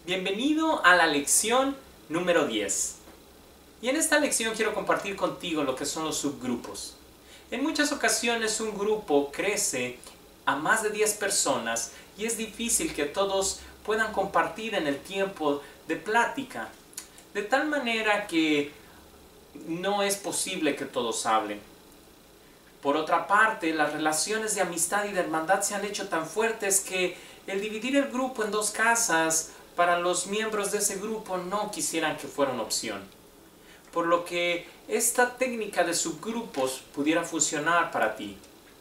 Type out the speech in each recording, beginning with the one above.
Bienvenido a la lección número 10. Y en esta lección quiero compartir contigo lo que son los subgrupos. En muchas ocasiones un grupo crece a más de 10 personas y es difícil que todos puedan compartir en el tiempo de plática. De tal manera que no es posible que todos hablen. Por otra parte, las relaciones de amistad y de hermandad se han hecho tan fuertes que el dividir el grupo en dos casas para los miembros de ese grupo no quisieran que fuera una opción. Por lo que esta técnica de subgrupos pudiera funcionar para ti.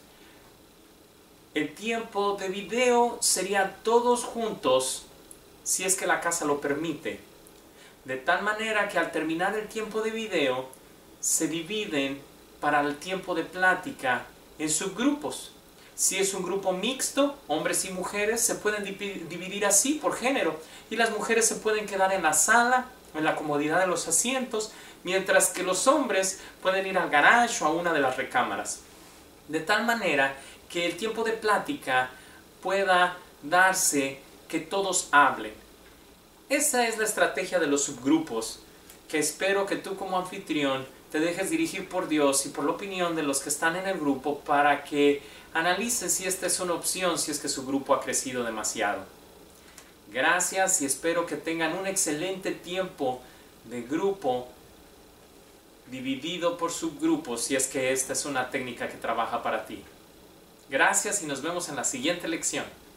El tiempo de video sería todos juntos si es que la casa lo permite. De tal manera que al terminar el tiempo de video se dividen para el tiempo de plática en subgrupos. Si es un grupo mixto, hombres y mujeres se pueden dividir así por género y las mujeres se pueden quedar en la sala, en la comodidad de los asientos, mientras que los hombres pueden ir al garage o a una de las recámaras. De tal manera que el tiempo de plática pueda darse que todos hablen. Esa es la estrategia de los subgrupos, que espero que tú como anfitrión te dejes dirigir por Dios y por la opinión de los que están en el grupo para que analices si esta es una opción, si es que su grupo ha crecido demasiado. Gracias y espero que tengan un excelente tiempo de grupo dividido por subgrupos, si es que esta es una técnica que trabaja para ti. Gracias y nos vemos en la siguiente lección.